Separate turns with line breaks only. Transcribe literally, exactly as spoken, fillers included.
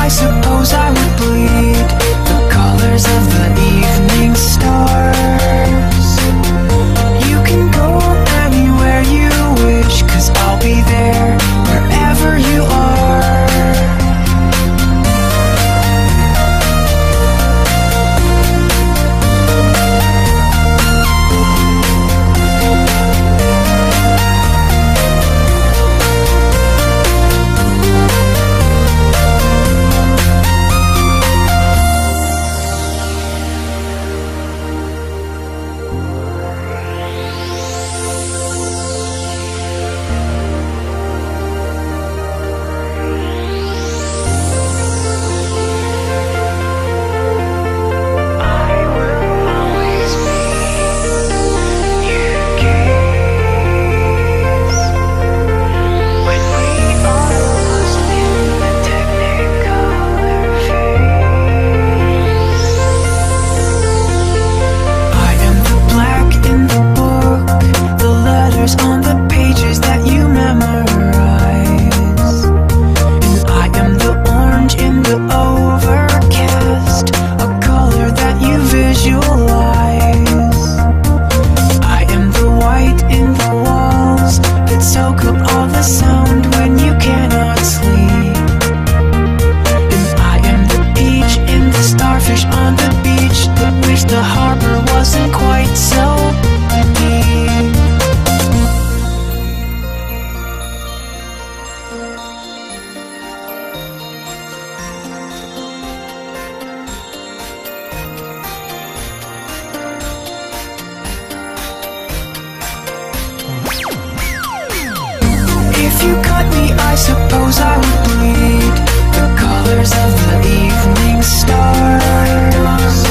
I suppose I would bleed the colors of the evening stars. You can go anywhere you wish, 'cause I'll be there wherever you are. On the pages that you memorize, and I am the orange in the overcast, a color that you visualize. I am the white in the walls that soak up all the sound when you cannot sleep, and I am the peach in the starfish on the beach that wish the harbor wasn't quite so deep. If you cut me, I suppose I would bleed the colors of the evening stars.